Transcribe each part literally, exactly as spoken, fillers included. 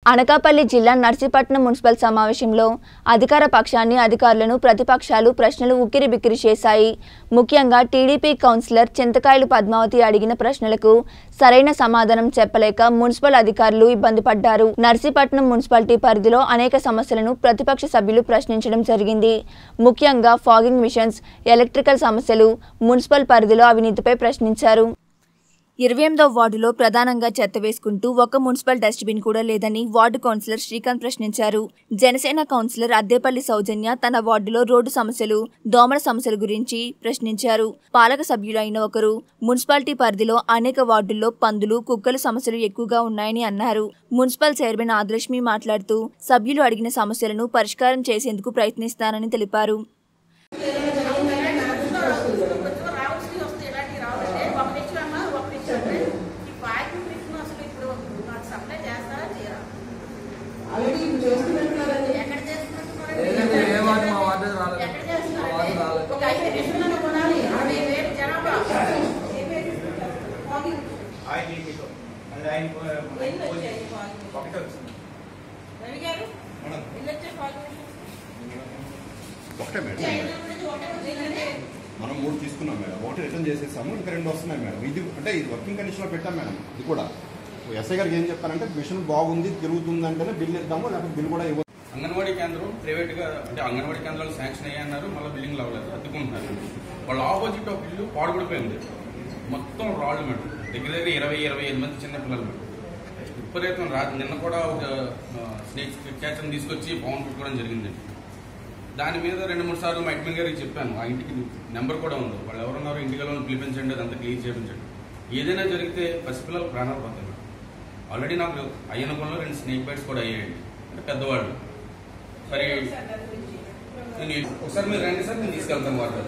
అనకాపల్లి జిల్లా నర్సీపట్నం మున్సిపల్ సమావేశంలో అధికార పక్షాన్ని అధికారులను ప్రతిపక్షాలు ప్రశ్నలు ఉక్కిరిబిక్కిరి చేశాయి. ముఖ్యంగా టీడీపీ కౌన్సిలర్ చింతకాయలు పద్మావతి అడిగిన ప్రశ్నలకు సరైన సమాధానం చెప్పలేక మున్సిపల్ అధికారులు ఇబ్బంది పడ్డారు. నర్సీపట్నం మున్సిపాలిటీ పరిధిలో అనేక సమస్యలను ప్రతిపక్ష సభ్యులు ప్రశ్నించడం జరిగింది. ముఖ్యంగా ఫాగింగ్ మిషన్స్, ఎలక్ట్రికల్ సమస్యలు, మున్సిపల్ పరిధిలో అవినీతిపై ప్రశ్నించారు. ఇరవై ఎనిమిదవ వార్డులో ప్రధానంగా చెత్త వేసుకుంటూ ఒక్క మున్సిపల్ డస్ట్బిన్ కూడా లేదని వార్డు కౌన్సిలర్ శ్రీకాంత్ ప్రశ్నించారు. జనసేన కౌన్సిలర్ అద్దేపల్లి సౌజన్య తన వార్డులో రోడ్డు సమస్యలు, దోమల సమస్యల గురించి ప్రశ్నించారు. పాలక సభ్యులు అయిన ఒకరు మున్సిపాలిటీ పరిధిలో అనేక వార్డుల్లో పందులు, కుక్కలు సమస్యలు ఎక్కువగా ఉన్నాయని అన్నారు. మున్సిపల్ చైర్మన్ ఆదిలక్ష్మి మాట్లాడుతూ సభ్యులు అడిగిన సమస్యలను పరిష్కారం చేసేందుకు ప్రయత్నిస్తానని తెలిపారు. ఒకటే మేడం మనం మూడు తీసుకున్నాం మేడం, ఒకటి రిటర్న్ చేసేసాము, ఇంకా రెండు వస్తున్నాయి మేడం. ఇది అంటే ఇది వర్కింగ్ కండిషన్లో పెట్టాం మేడం. ఇది కూడా ఎస్ఐ గారికి ఏం చెప్పారంటే మిషన్ బాగుంది, తిరుగుతుంది అంటేనే బిల్ ఇద్దాము, లేకపోతే బిల్ కూడా ఇవ్వదు. అంగన్వాడీ కేంద్రం ప్రైవేట్ గా అంటే అంగన్వాడీ కేంద్రాలు శాంక్షన్ అయ్యన్నారు, మళ్ళీ బిల్డింగ్ అవ్వలేదు, అద్దుకుంటున్నారు. వాళ్ళ ఆపోజిట్ ఒక ఇల్లు పాడుపడిపోయింది, మొత్తం రాళ్ళు మేడం. దగ్గర దగ్గర ఇరవై ఇరవై ఐదు మంది చిన్నపిల్లలు మేడం. విపరీతం రా నిన్న కూడా ఒక స్నేక్ క్యాచర్ని తీసుకొచ్చి పవన్ పెట్టుకోవడం జరిగింది. దాని మీద రెండు మూడు సార్లు మా అడ్మిన్ గారికి చెప్పాను. ఆ ఇంటికి నెంబర్ కూడా ఉంది, వాళ్ళు ఎవరున్నారో ఇంటికి వెళ్ళి పిలిపించండి, అదంతా క్లీన్ చేయించండి. ఏదైనా జరిగితే పసిపిల్లలు ప్రాణాలు పోతాయి మేడం. ఆల్రెడీ నాకు అయ్యనగంలో రెండు స్నేక్ బైట్స్ కూడా అయ్యాయండి, అంటే పెద్దవాళ్ళు. సరే నేను ఒకసారి మీరు రండి సార్, నేను తీసుకెళ్తాను వాటర్.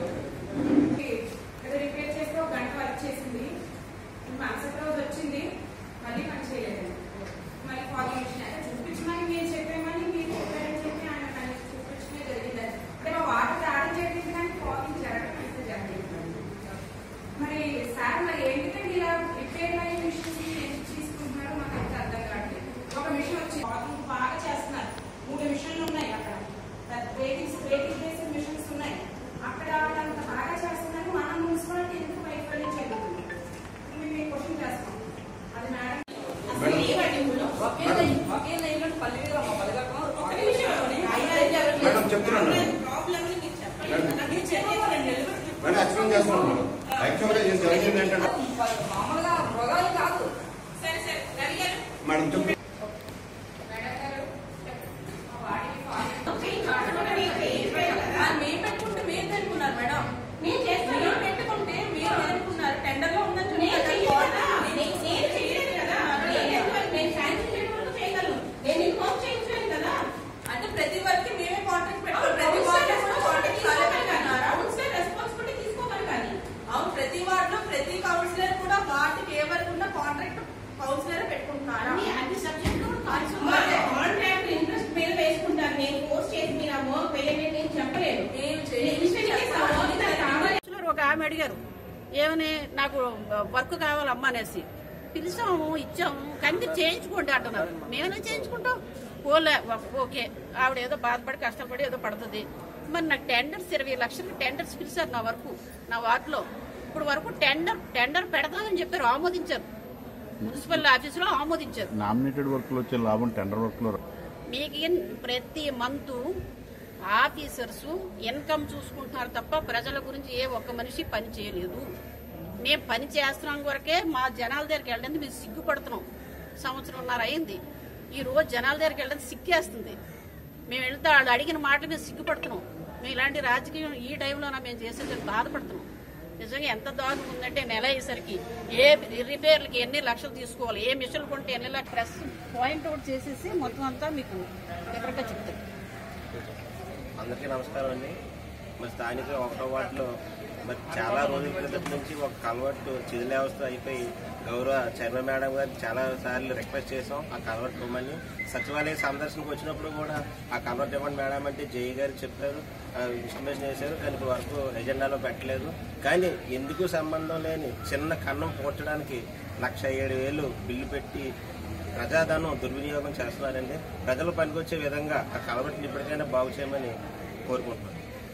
మేడం చెప్తున్నాను మేడం ఎక్స్ప్లెయిన్ చేస్తున్నాను మేడం. యాక్చువల్గా ఏం జరిగింది ఏంటంటే మేడం చెప్పి ఒక ఆమె అడిగారు ఏమని, నాకు వర్క్ కావాలమ్మా అనేసి పిలిచాము, ఇచ్చాము, కానీ చేయించుకోండి అంటున్నారు. మేమే చేయించుకుంటాం. ఓలే ఓకే, ఆవిడ ఏదో బాధపడి కష్టపడి ఏదో పడుతుంది. మరి నాకు టెండర్స్ ఇరవై లక్షలు టెండర్స్ పిలిచారు నా వరకు, నా వార్డులో. ఇప్పుడు వరకు టెండర్ టెండర్ పెడతామని చెప్పారు, ఆమోదించారు, మున్సిపల్ ఆఫీసులో ఆమోదించారు. నామినేటెడ్ వర్క్ లో వచ్చే లాభం టెండర్ వర్క్ లో మీకు ప్రతి మంత్ ఆఫీసర్స్ ఇన్కమ్ చూసుకుంటున్నారు తప్ప ప్రజల గురించి ఏ ఒక్క మనిషి పని చేయలేదు. మేము పని చేస్తున్నాం వరకే మా జనాల దగ్గరికి వెళ్ళడానికి మేము సిగ్గుపడుతున్నాం. సంవత్సరంన్నర అయింది, ఈ రోజు జనాల దగ్గరికి వెళ్ళడానికి సిగ్గేస్తుంది. మేము వెళ్తే వాళ్ళు అడిగిన మాటలు మేము సిగ్గుపడుతున్నాం. మేము ఇలాంటి రాజకీయం ఈ టైంలో మేము చేసేది బాధపడుతున్నాం. నిజంగా ఎంత దారుణం ఉందంటే నెల అయ్యేసరికి ఏ రిపేర్లకి ఎన్ని లక్షలు తీసుకోవాలి, ఏ మిషన్లు కొంటే ఎన్ని లక్షలు, ప్రెస్ పాయింట్ అవుట్ చేసేసి మొత్తం అంతా మీకు వివరంగా చెప్తారు. అందరికీ నమస్కారం అండి. మరి స్థానిక ఒకటో వార్డులో మరి చాలా రోజుల క్రితం నుంచి ఒక కన్వర్ట్ చిదిలే వ్యవస్థ అయిపోయి గౌరవ చైర్మన్ మేడం గారికి చాలా సార్లు రిక్వెస్ట్ చేసాం ఆ కన్వర్ట్ ఇవ్వమని. సచివాలయ సందర్శనకు వచ్చినప్పుడు కూడా ఆ కన్వర్ట్ ఇవ్వండి మేడం అంటే జేఈ గారు చెప్పారు, ఇన్స్టిమేషన్ చేశారు, కానీ ఇప్పుడు వరకు ఎజెండాలో పెట్టలేదు. కానీ ఎందుకు సంబంధం లేని చిన్న కన్నం పోర్చడానికి లక్ష ఏడు వేలు బిల్లు పెట్టి ప్రజాధనం దుర్వినియోగం చేస్తున్నారండి. ప్రజలు పనికొచ్చే విధంగా ఆ కలవట్టుని ఇప్పటికైనా బాగు చేయమని కోరుకుంటున్నాను.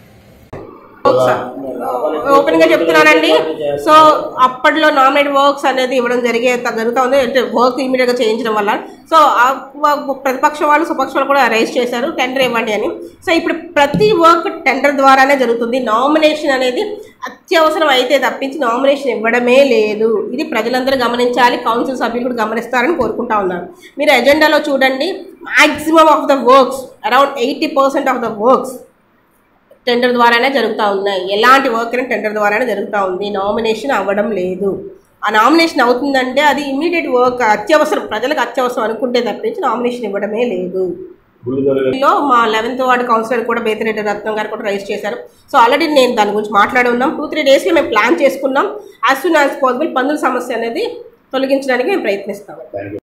ఓపెన్ గా చెప్తున్నానండి. సో అప్పట్లో నామినేట్ వర్క్స్ అనేది ఇవ్వడం జరిగే జరుగుతూ ఉంది. అంటే వర్క్ ఇమీడియట్ గా చేయించడం వల్ల సో ప్రతిపక్ష వాళ్ళు సుపక్ష వాళ్ళు కూడా రైజ్ చేశారు టెండర్ ఇవ్వండి అని. సో ఇప్పుడు ప్రతి వర్క్ టెండర్ ద్వారానే జరుగుతుంది. నామినేషన్ అనేది అత్యవసరం అయితే తప్పించి నామినేషన్ ఇవ్వడమే లేదు. ఇది ప్రజలందరూ గమనించాలి, కౌన్సిల్ సభ్యులు కూడా గమనిస్తారని కోరుకుంటా ఉన్నారు. మీరు ఎజెండాలో చూడండి, maximum of the works around eighty percent of the works tender ద్వారానే జరుగుతూ ఉన్నాయి. ఎలాంటి వర్క్ అయినా టెండర్ ద్వారానే జరుగుతూ ఉంది. నామినేషన్ అవ్వడం లేదు. ఆ నామినేషన్ అవుతుందంటే అది ఇమీడియట్ వర్క్, అత్యవసరం, ప్రజలకు అత్యవసరం అనుకుంటే తప్పించి నామినేషన్ ఇవ్వడమే లేదు. మా లెవెన్త్ వార్డు కౌన్సిలర్ కూడా బేతిరెడ్డి రత్నం గారు కూడా రైజ్ చేశారు. సో ఆల్రెడీ నేను దాని గురించి మాట్లాడి ఉన్నాం. టూ త్రీ డేస్లో మేము ప్లాన్ చేసుకున్నాం. యాజ్ సూన్ యాజ్ పాసిబుల్ పందుల సమస్య అనేది తొలగించడానికి మేము ప్రయత్నిస్తాం.